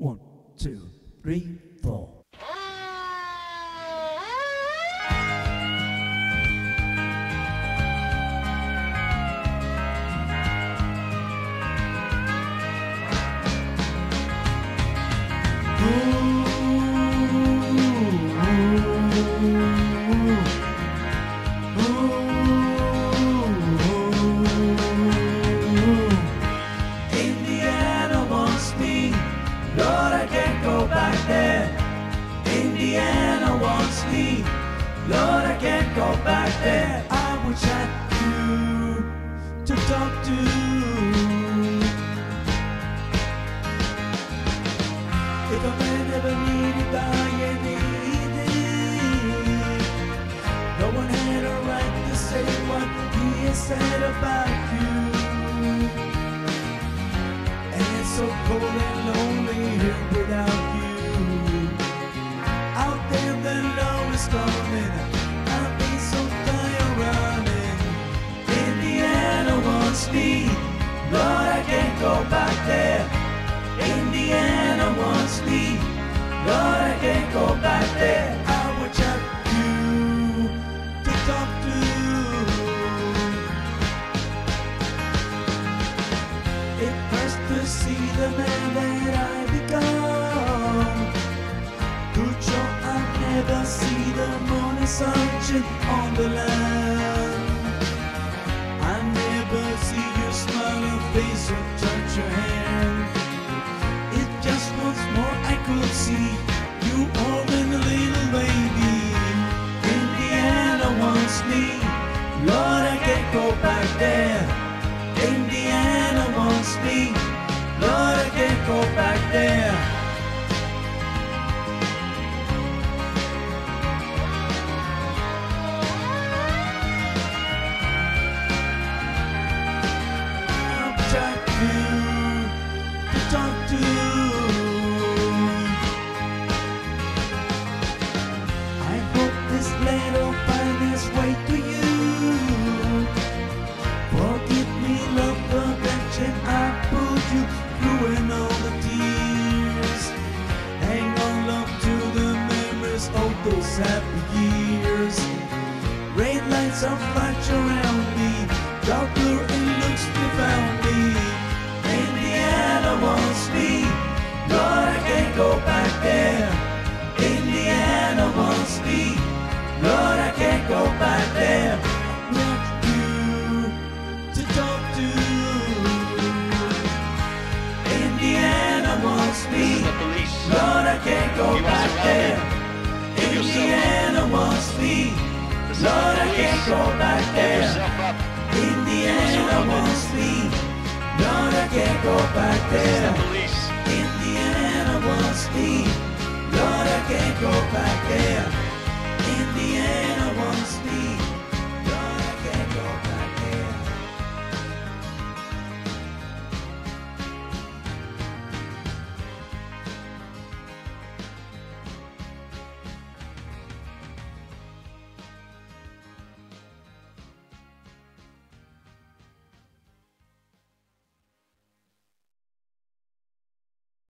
1, 2, 3, 4. Indiana wants me, Lord, I can't go back there. Indiana wants me, Lord, I can't go back there. I wish I had you to talk to. If a man ever needed by anything, no one had a right to say what he has said about you. And it's so cold and lonely here without you. Out there the love is coming, I'll be so tired running. Indiana wants me, Lord, I can't go back there. Indiana wants me, Lord, I can't go back there. I wish I had you to talk to. It hurts to see the man that I become. Too sure I'll never see the morning sunshine on the land. I never see your smiling face or touch your hand. Just once more I could see you holding a little baby. Indiana wants me, Lord, I can't go back there. Indiana wants me, Lord, I can't go back there. I'm trying to talk to. Later find its way to you. Forgive me, love, the wretched I put you through and all the tears. Hang on, love, to the memories of those happy years. Red lights are flash around me, dark blue and looks profoundly. Indiana wants me, Lord, I can't go back there. Indiana wants me, Lord, I can't go back there. Want you to talk to. Indiana wants me, Lord, I can't go back there. Indiana wants me, Lord, I can't go back there. Indiana wants me, Lord, I can't go back there. Indiana wants me, Lord, I can't go back there. Indiana